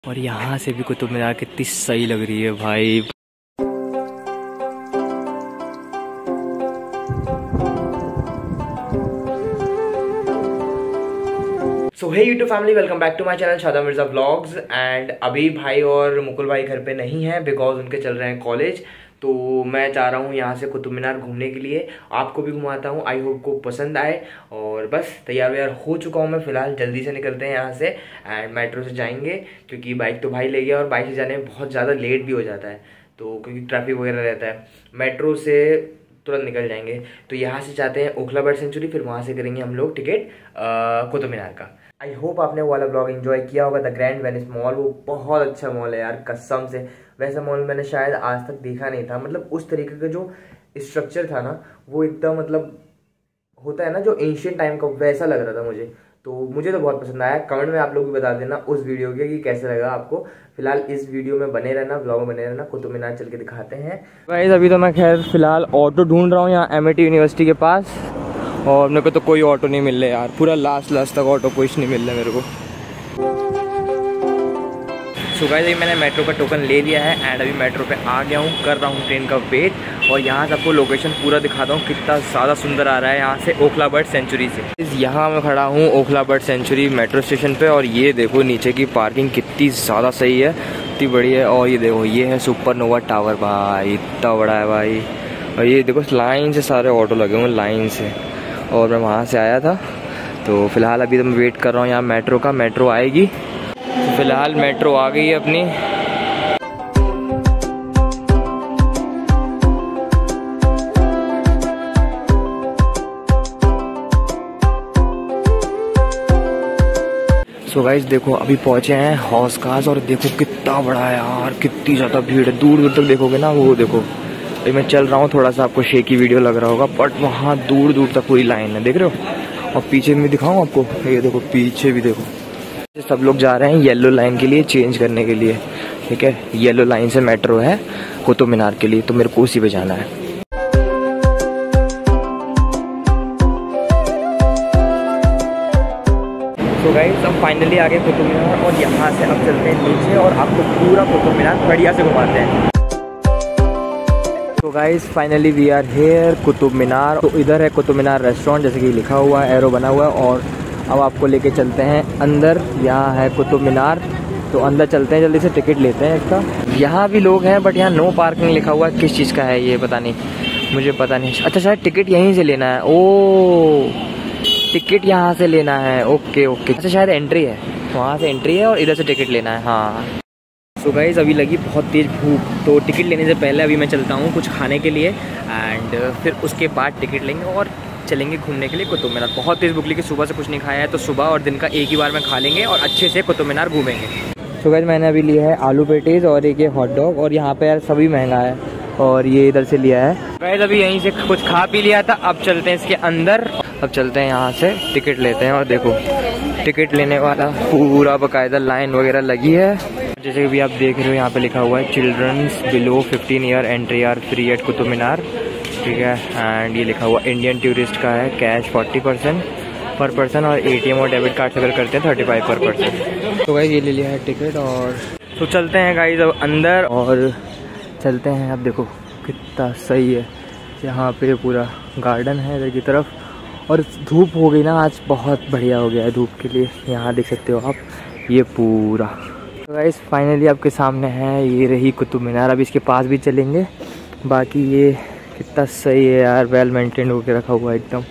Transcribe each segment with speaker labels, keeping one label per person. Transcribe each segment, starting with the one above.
Speaker 1: और यहाँ से भी कुतुब मीनार कितनी सही लग रही है भाई। So hey YouTube family, welcome back to my channel Shada Mirza vlogs. And अभी भाई और मुकुल भाई घर पे नहीं है बिकॉज उनके चल रहे हैं कॉलेज। तो मैं चाह रहा हूँ यहाँ से कुतुब मीनार घूमने के लिए, आपको भी घुमाता हूँ। आई होप को पसंद आए। और बस तैयार व्यार हो चुका हूँ मैं फ़िलहाल, जल्दी से निकलते हैं यहाँ से एंड मेट्रो से जाएंगे क्योंकि बाइक तो भाई ले गया और बाइक से जाने में बहुत ज़्यादा लेट भी हो जाता है तो क्योंकि ट्रैफिक वगैरह रहता है। मेट्रो से तुरंत निकल जाएंगे। तो यहाँ से जाते हैं ओखला बर्ड सेंचुरी, फिर वहाँ से करेंगे हम लोग टिकट कुतुब मीनार का। आई होप आपने वो वाला ब्लॉग एंजॉय किया होगा। द ग्रैंड वेनिस मॉल, वो बहुत अच्छा मॉल है यार कसम से। वैसा मॉल मैंने शायद आज तक देखा नहीं था। मतलब उस तरीके का जो स्ट्रक्चर था ना वो एकदम मतलब होता है ना जो एंशियंट टाइम का, वैसा लग रहा था मुझे। तो मुझे तो बहुत पसंद आया। कमेंट में आप लोग भी बता देना उस वीडियो के कि कैसे लगा आपको। फिलहाल इस वीडियो में बने रहना, ब्लॉग में बने रहना। कुतुब मीनार चल के दिखाते हैं गाइस। अभी तो मैं खैर फिलहाल ऑटो ढूंढ रहा हूँ यहाँ MIT यूनिवर्सिटी के पास और मेरे को तो कोई ऑटो नहीं मिल रहा यार। पूरा लास्ट तक ऑटो कुछ नहीं मिल रहा मेरे को। सो गाइस अभी मैंने मेट्रो का टोकन ले लिया है एंड अभी मेट्रो पे आ गया हूँ, कर रहा हूँ ट्रेन का वेट। और यहाँ से आपको लोकेशन पूरा दिखाता हूँ कितना ज़्यादा सुंदर आ रहा है यहाँ से ओखला बर्ड सेंचुरी से। यहाँ मैं खड़ा हूँ Okhla bird sanctuary metro station पे और ये देखो नीचे की पार्किंग कितनी ज़्यादा सही है, इतनी बड़ी है। और ये देखो ये है सुपरनोवा टावर भाई, इतना बड़ा है भाई। और ये देखो लाइन से सारे ऑटो लगे हुए लाइन से। और मैं वहाँ से आया था तो फिलहाल अभी तो मैं वेट कर रहा हूँ यहाँ मेट्रो का। मेट्रो आएगी तो फिलहाल मेट्रो आ गई है अपनी। सो गाइस देखो अभी पहुँचे हैं हौस खास और देखो कितना बड़ा है यार, कितनी ज़्यादा भीड़ है। दूर दूर तक देखोगे ना वो देखो। अभी मैं चल रहा हूँ, थोड़ा सा आपको शेकी वीडियो लग रहा होगा बट वहाँ दूर दूर तक पूरी लाइन है, देख रहे हो। और पीछे में दिखाऊँ आपको, ये देखो पीछे भी देखो। सब लोग जा रहे हैं येलो लाइन के लिए चेंज करने के लिए, ठीक है। येलो लाइन से मेट्रो है कुतुब मीनार के लिए तो मेरे को उसी पे जाना है। तो गाइस अब फाइनली आ गए कुतुब मीनार और यहाँ से अब चलते हैं नीचे और आपको पूरा कुतुब मीनार बढ़िया से घुमाते हैं। तो guys finally we are here Qutub Minar. तो इधर है कुतुब मीनार रेस्टोरेंट जैसे कि लिखा हुआ है, एरो बना हुआ है। और अब आपको लेके चलते हैं अंदर, यहाँ है कुतुब मीनार। तो अंदर चलते हैं, जल्दी से टिकट लेते हैं इसका। यहाँ भी लोग हैं बट यहाँ नो पार्किंग लिखा हुआ है, किस चीज़ का है ये पता नहीं, मुझे पता नहीं। अच्छा शायद टिकट यहीं से लेना है। ओ टिकट यहाँ से लेना है, ओके ओके। अच्छा शायद एंट्री है, वहाँ से एंट्री है और इधर से टिकट लेना है। हाँ सो गाइस अभी लगी बहुत तेज़ भूख तो टिकट लेने से पहले अभी मैं चलता हूँ कुछ खाने के लिए एंड फिर उसके बाद टिकट लेंगे और चलेंगे घूमने के लिए कुतुब मीनार। बहुत तेज़ भूख लगी, सुबह से कुछ नहीं खाया है तो सुबह और दिन का एक ही बार में खा लेंगे और अच्छे से कुतुब मीनार घूमेंगे। सो गाइस मैंने अभी लिया है आलू पेटीज और एक ये हॉट डॉग और यहाँ पे यार सभी महंगा है और ये इधर से लिया है। गाइस अभी यहीं से कुछ खा पी लिया था, अब चलते हैं इसके अंदर। अब चलते हैं यहाँ से टिकट लेते हैं और देखो टिकट लेने वाला पूरा बाकायदा लाइन वगैरह लगी है। जैसे कि भी आप देख रहे हो यहाँ पे लिखा हुआ है childrens below 15 year entry are free at Qutub Minar, ठीक है। एंड ये लिखा हुआ इंडियन टूरिस्ट का है, कैश 40% पर पर्सन और ATM और डेबिट कार्ड से अगर करते हैं 35 पर पर्सन। तो गाइस ये ले लिया है टिकट और तो चलते हैं गाइस अब अंदर और चलते हैं। अब देखो कितना सही है, यहाँ पे पूरा गार्डन है इधर की तरफ और धूप हो गई ना आज, बहुत बढ़िया हो गया है धूप के लिए। यहाँ देख सकते हो आप ये पूरा। तो गाइस फाइनली आपके सामने है, ये रही कुतुब मीनार। अब इसके पास भी चलेंगे। बाकी ये कितना सही है यार, वेल मेंटेन होके रखा हुआ है एकदम।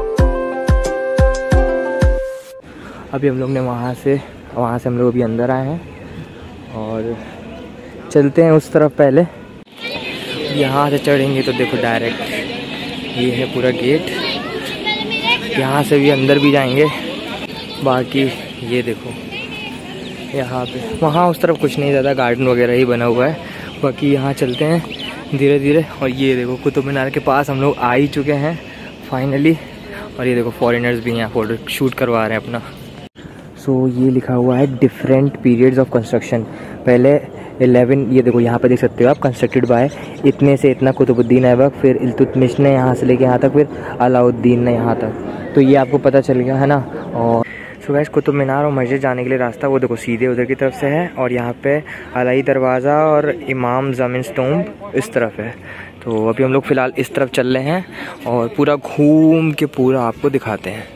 Speaker 1: अभी हम लोग ने वहाँ से हम लोग अभी अंदर आए हैं और चलते हैं उस तरफ। पहले यहाँ से चढ़ेंगे तो देखो डायरेक्ट ये है पूरा गेट, यहाँ से भी अंदर भी जाएंगे। बाकी ये देखो यहाँ पे, वहाँ उस तरफ कुछ नहीं, ज़्यादा गार्डन वगैरह ही बना हुआ है। बाकी यहाँ चलते हैं धीरे धीरे। और ये देखो कुतुब मीनार के पास हम लोग आ ही चुके हैं फाइनली। और ये देखो फॉरेनर्स भी यहाँ फोटो शूट करवा रहे हैं अपना। सो ये लिखा हुआ है डिफरेंट पीरियड्स ऑफ कंस्ट्रक्शन। पहले 11, ये देखो यहाँ पे देख सकते हो आप, कंस्ट्रक्टेड बाय इतने से इतना कुतुबुद्दीन ऐबक, फिर इल्तुतमिश ने यहाँ से लेके यहाँ तक, फिर अलाउद्दीन ने यहाँ तक। तो ये आपको पता चल गया है ना। और सो गाइस कुतुब मीनार और मस्जिद जाने के लिए रास्ता वो देखो सीधे उधर की तरफ से है, और यहाँ पे अलाई दरवाज़ा और इमाम ज़मीन टूम्ब इस तरफ है। तो अभी हम लोग फ़िलहाल इस तरफ चल रहे हैं और पूरा घूम के पूरा आपको दिखाते हैं।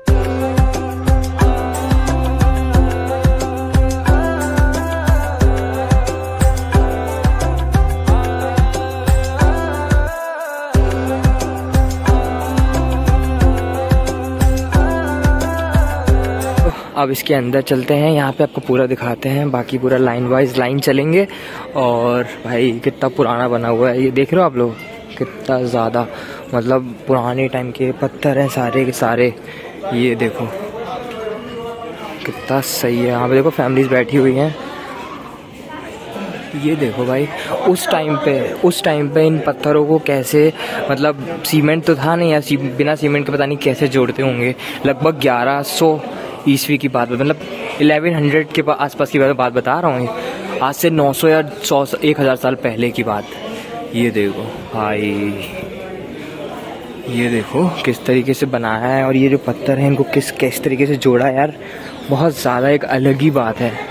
Speaker 1: अब इसके अंदर चलते हैं, यहाँ पे आपको पूरा दिखाते हैं। बाकी पूरा लाइन वाइज लाइन चलेंगे। और भाई कितना पुराना बना हुआ है, ये देख रहे हो आप लोग, कितना ज़्यादा मतलब पुराने टाइम के पत्थर हैं सारे के सारे। ये देखो कितना सही है। यहाँ पे देखो फैमिलीज बैठी हुई हैं। ये देखो भाई उस टाइम पे इन पत्थरों को कैसे, मतलब सीमेंट तो था नहीं यार, बिना सीमेंट के पता नहीं कैसे जोड़ते होंगे। लगभग 1100 ईस्वी की बात, मतलब 1100 के आसपास की बात बता रहा हूँ। आज से 900 या 1000 साल पहले की बात। ये देखो भाई, ये देखो किस तरीके से बनाया है, और ये जो पत्थर हैं इनको किस तरीके से जोड़ा है यार, बहुत ज़्यादा एक अलग ही बात है।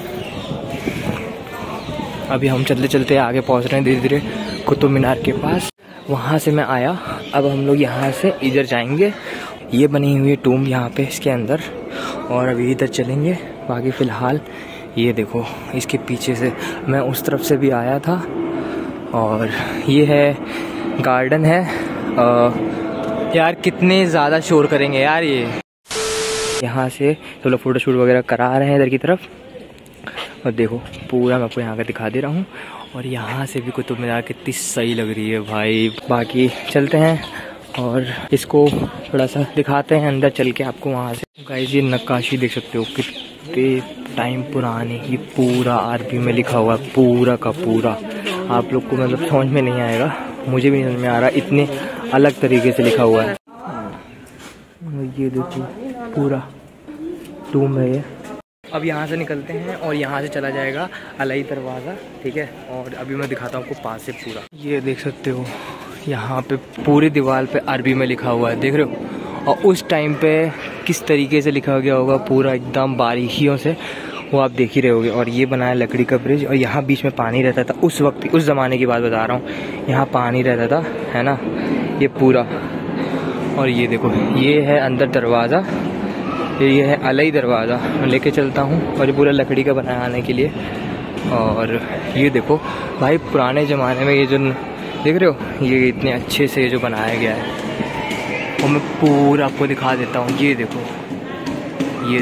Speaker 1: अभी हम चलते चलते आगे पहुँच रहे हैं धीरे धीरे कुतुब मीनार के पास। वहाँ से मैं आया, अब हम लोग यहाँ से इधर जाएंगे। ये बनी हुई है टूम्ब यहाँ पे इसके अंदर, और अभी इधर चलेंगे। बाकी फ़िलहाल ये देखो इसके पीछे से मैं उस तरफ से भी आया था, और ये है गार्डन है। यार कितने ज़्यादा शोर करेंगे यार ये। यहाँ से सब लोग फ़ोटोशूट वगैरह करा रहे हैं इधर की तरफ, और देखो पूरा मैं आपको यहाँ का दिखा दे रहा हूँ। और यहाँ से भी कुतुब मीनार कितनी सही लग रही है भाई। बाकी चलते हैं और इसको थोड़ा सा दिखाते हैं अंदर चल के आपको वहाँ से। गाइस ये नक्काशी देख सकते हो कितने टाइम पुरानी, ये पूरा अरबी में लिखा हुआ है पूरा का पूरा। आप लोग को मतलब समझ में नहीं आएगा, मुझे भी नहीं समझ में आ रहा, इतने अलग तरीके से लिखा हुआ है। ये देखो पूरा टूम्ब है ये। अब यहाँ से निकलते हैं और यहाँ से चला जाएगा अलाई दरवाज़ा, ठीक है। और अभी मैं दिखाता हूँ आपको पास से पूरा। ये देख सकते हो यहाँ पे पूरी दीवार पे अरबी में लिखा हुआ है, देख रहे हो। और उस टाइम पे किस तरीके से लिखा गया होगा पूरा एकदम बारीकियों से, वो आप देख ही रहे होगे। और ये बनाया लकड़ी का ब्रिज, और यहाँ बीच में पानी रहता था उस वक्त, उस ज़माने की बात बता रहा हूँ। यहाँ पानी रहता था, है ना, ये पूरा। और ये देखो ये है अंदर दरवाज़ा, ये है अलाई दरवाज़ा। मैं लेके चलता हूँ, और ये पूरा लकड़ी का बनाया आने के लिए। और ये देखो भाई पुराने ज़माने में ये जो देख रहे हो, ये इतने अच्छे से जो बनाया गया है, और मैं पूरा आपको दिखा देता हूँ। ये देखो, ये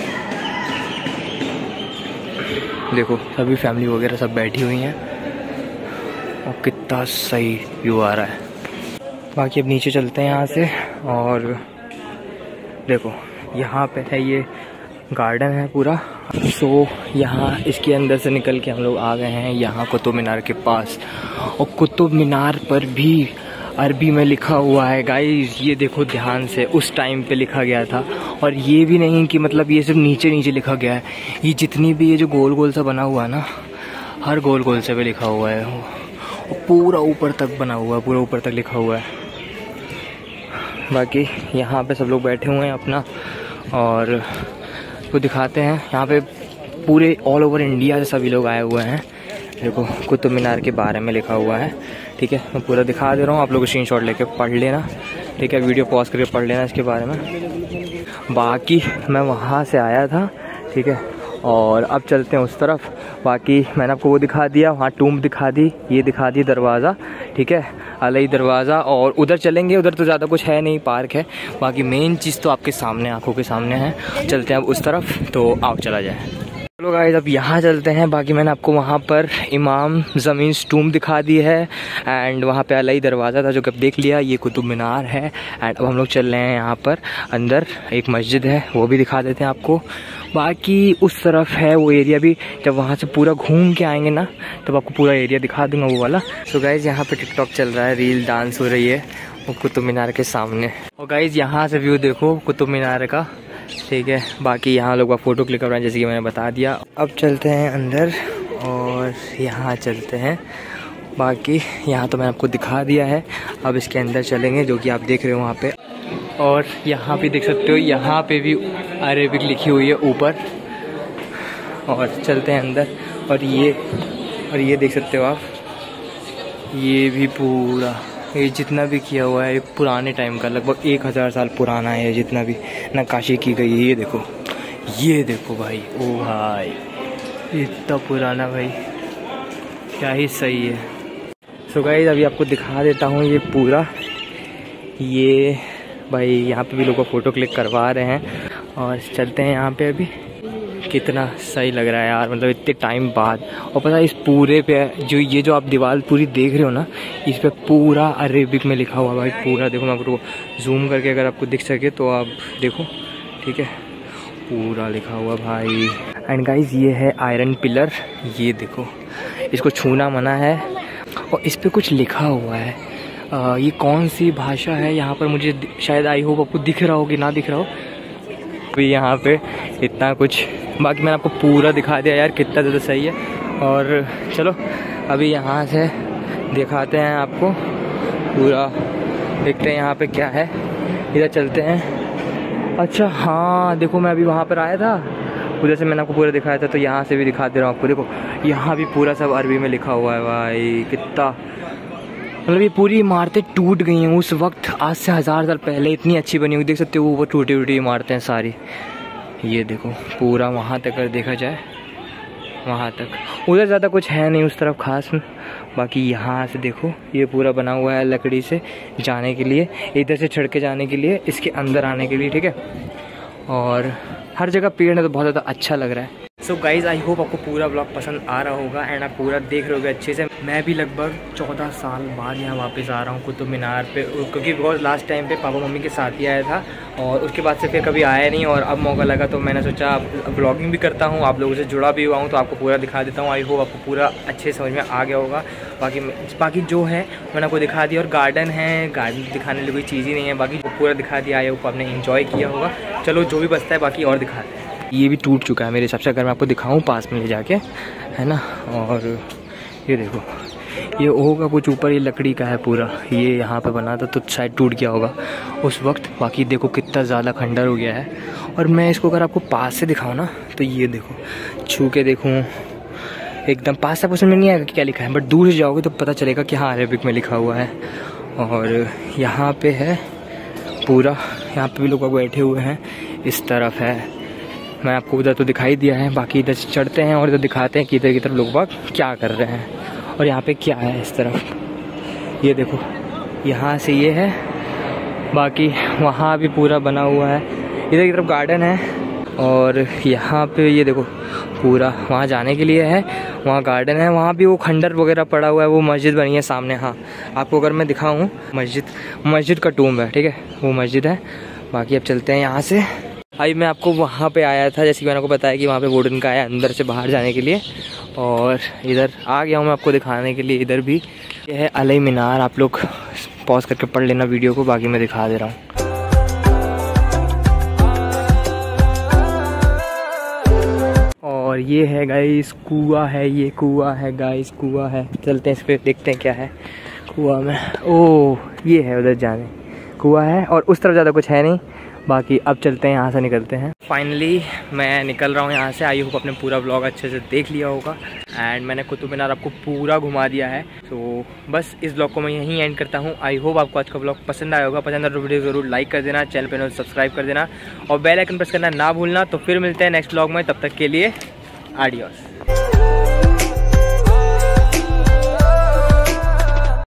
Speaker 1: देखो सभी फैमिली वगैरह सब बैठी हुई हैं, और कितना सही व्यू आ रहा है। बाकी अब नीचे चलते हैं यहाँ से, और देखो यहाँ पे है ये गार्डन है पूरा। सो यहाँ इसके अंदर से निकल के हम लोग आ गए हैं यहाँ कुतुब मीनार के पास। और कुतुब मीनार पर भी अरबी में लिखा हुआ है गाइस, ये देखो ध्यान से, उस टाइम पे लिखा गया था। और ये भी नहीं कि मतलब ये सिर्फ नीचे नीचे लिखा गया है, ये जितनी भी ये जो गोल गोल सा बना हुआ है ना, हर गोल गोल से भी लिखा हुआ है। और पूरा ऊपर तक बना हुआ है, पूरा ऊपर तक लिखा हुआ है। बाकी यहाँ पे सब लोग बैठे हुए हैं अपना, और तो दिखाते हैं। यहाँ पे पूरे ऑल ओवर इंडिया से सभी लोग आए हुए हैं। देखो कुतुब मीनार के बारे में लिखा हुआ है, ठीक है। मैं पूरा दिखा दे रहा हूँ, आप लोग स्क्रीनशॉट लेके पढ़ लेना, ठीक है। वीडियो पॉज करके पढ़ लेना इसके बारे में। बाकी मैं वहाँ से आया था, ठीक है। और अब चलते हैं उस तरफ। बाकी मैंने आपको वो दिखा दिया, वहाँ टूम्ब दिखा दी, ये दिखा दी दरवाज़ा, ठीक है, अलाई दरवाज़ा। और उधर चलेंगे, उधर तो ज़्यादा कुछ है नहीं, पार्क है। बाकी मेन चीज़ तो आपके सामने, आंखों के सामने है। चलते हैं अब उस तरफ, तो आओ चला जाए। चलो गाइस अब यहाँ चलते हैं। बाकी मैंने आपको वहाँ पर इमाम ज़मीन टूम्ब दिखा दी है, एंड वहाँ पे अलाई दरवाज़ा था जो कि अब देख लिया। ये कुतुब मीनार है, एंड अब हम लोग चल रहे हैं यहाँ पर अंदर एक मस्जिद है, वो भी दिखा देते हैं आपको। बाकी उस तरफ है वो एरिया भी, जब वहाँ से पूरा घूम के आएंगे ना तब आपको पूरा एरिया दिखा दूँगा वो वाला। सो गाइस यहाँ पे टिकटॉक चल रहा है, रील डांस हो रही है वो कुतुब मीनार के सामने। और गाइस यहाँ से व्यू देखो कुतुब मीनार का, ठीक है। बाकी यहाँ लोग फ़ोटो क्लिक कर रहे हैं जैसे कि मैंने बता दिया। अब चलते हैं अंदर और यहाँ चलते हैं। बाकी यहाँ तो मैंने आपको दिखा दिया है, अब इसके अंदर चलेंगे जो कि आप देख रहे हो वहाँ पे। और यहाँ पे देख सकते हो, यहाँ पे भी अरेबिक लिखी हुई है ऊपर। और चलते हैं अंदर। और ये देख सकते हो आप, ये भी पूरा ये जितना भी किया हुआ है पुराने टाइम का, लगभग 1000 साल पुराना है जितना भी नक्काशी की गई है। ये देखो भाई, ओ भाई इतना पुराना भाई, क्या ही सही है। सो गाइस अभी आपको दिखा देता हूँ ये पूरा। ये भाई यहाँ पे भी लोग फ़ोटो क्लिक करवा रहे हैं। और चलते हैं यहाँ पे। अभी कितना सही लग रहा है यार, मतलब इतने टाइम बाद। और पता है इस पूरे पे जो आप दीवार पूरी देख रहे हो ना, इस पे पूरा अरेबिक में लिखा हुआ भाई पूरा। देखो मैं आपको जूम करके अगर आपको दिख सके तो आप देखो, ठीक है, पूरा लिखा हुआ भाई। एंड गाइस ये है आयरन पिलर, ये देखो, इसको छूना मना है। और इस पर कुछ लिखा हुआ है, ये कौन सी भाषा है यहाँ पर मुझे शायद, आई होप आपको दिख रहा हो कि ना दिख रहा हो। अभी यहाँ पे इतना कुछ, बाकी मैंने आपको पूरा दिखा दिया यार, कितना ज़्यादा सही है। और चलो अभी यहाँ से दिखाते हैं आपको पूरा, देखते हैं यहाँ पे क्या है। इधर चलते हैं। अच्छा हाँ देखो, मैं अभी वहाँ पर आया था, उधर से मैंने आपको पूरा दिखाया था, तो यहाँ से भी दिखा दे रहा हूँ आपको। देखो यहाँ भी पूरा सब अरबी में लिखा हुआ है भाई। कितना मतलब ये पूरी इमारतें टूट गई हैं उस वक्त, आज से 1000 साल पहले इतनी अच्छी बनी हुई, देख सकते हो वो टूटी टूटी इमारतें हैं सारी। ये देखो पूरा वहाँ तक अगर देखा जाए, वहाँ तक। उधर ज़्यादा कुछ है नहीं उस तरफ खास, बाकी यहाँ से देखो ये पूरा बना हुआ है लकड़ी से जाने के लिए, इधर से चढ़ के जाने के लिए, इसके अंदर आने के लिए, ठीक है। और हर जगह पेड़ है तो बहुत ज़्यादा अच्छा लग रहा है। सो गाइज़ आई होप आपको पूरा ब्लॉग पसंद आ रहा होगा एंड आप पूरा देख रहे होगे अच्छे से। मैं भी लगभग 14 साल बाद यहाँ वापस आ रहा हूँ कुतुब मीनार पे, क्योंकि बहुत लास्ट टाइम पे पापा मम्मी के साथ ही आया था और उसके बाद से फिर कभी आया नहीं। और अब मौका लगा तो मैंने सोचा ब्लॉगिंग भी करता हूँ, आप लोगों से जुड़ा भी हुआ हूँ, तो आपको पूरा दिखा देता हूँ। आई होप आपको पूरा अच्छे समझ में आ गया होगा। बाकी जो है मैंने आपको दिखा दिया। और गार्डन है, गार्डन दिखाने लिए कोई चीज़ ही नहीं है, बाकी पूरा दिखा दिया। आई होप आपने इंजॉय किया होगा। चलो जो भी बचता है बाकी और दिखाते हैं। ये भी टूट चुका है मेरे हिसाब से, अगर मैं आपको दिखाऊं पास में ले जाके, है ना। और ये देखो ये होगा कुछ ऊपर, ये लकड़ी का है पूरा, ये यहाँ पे बना था तो शायद टूट गया होगा उस वक्त। बाकी देखो कितना ज़्यादा खंडर हो गया है। और मैं इसको अगर आपको पास से दिखाऊं ना, तो ये देखो छू के देखूँ, एकदम पास से पसंद में नहीं आएगा कि क्या लिखा है, बट दूर से जाओगे तो पता चलेगा कि हाँ अरेबिक में लिखा हुआ है। और यहाँ पे है पूरा, यहाँ पे भी लोग बैठे हुए हैं, इस तरफ है। मैं आपको उधर तो दिखाई दिया है, बाकी इधर चढ़ते हैं और इधर दिखाते हैं कि इधर की तरफ लोग बाग क्या कर रहे हैं। और यहाँ पे क्या है इस तरफ, ये देखो यहाँ से ये है, बाकी वहाँ भी पूरा बना हुआ है। इधर की तरफ गार्डन है और यहाँ पे ये देखो पूरा वहाँ जाने के लिए है, वहाँ गार्डन है, वहाँ भी वो खंडर वगैरह पड़ा हुआ है। वो मस्जिद बनी है सामने, हाँ आपको अगर मैं दिखाऊँ, मस्जिद का टूम है, ठीक है, वो मस्जिद है। बाकी अब चलते हैं यहाँ से। भाई मैं आपको वहाँ पे आया था, जैसे कि मैंने आपको बताया कि वहाँ पे वुडन का है अंदर से बाहर जाने के लिए। और इधर आ गया हूँ मैं आपको दिखाने के लिए। इधर भी ये है अलई मीनार, आप लोग पॉज करके पढ़ लेना वीडियो को, बाकी मैं दिखा दे रहा हूँ। और ये है गाइस कुआं है, ये कुआं है गाइस, कुआं है। चलते हैं इस पर देखते हैं क्या है कुआं में। ओह ये है उधर जाने, कुआं है और उस तरफ ज़्यादा कुछ है नहीं। बाकी अब चलते हैं, यहाँ से निकलते हैं। फाइनली मैं निकल रहा हूँ यहाँ से। आई होप आपने पूरा ब्लॉग अच्छे से देख लिया होगा एंड मैंने कुतुब मीनार आपको पूरा घुमा दिया है। तो बस इस ब्लॉग को मैं यहीं एंड करता हूँ। आई होप आपको आज का ब्लॉग पसंद आया होगा। पसंद आया तो वीडियो ज़रूर लाइक कर देना, चैनल पर सब्सक्राइब कर देना और बेल आइकन प्रेस करना ना भूलना। तो फिर मिलते हैं नेक्स्ट ब्लॉग में, तब तक के लिए आडियोस।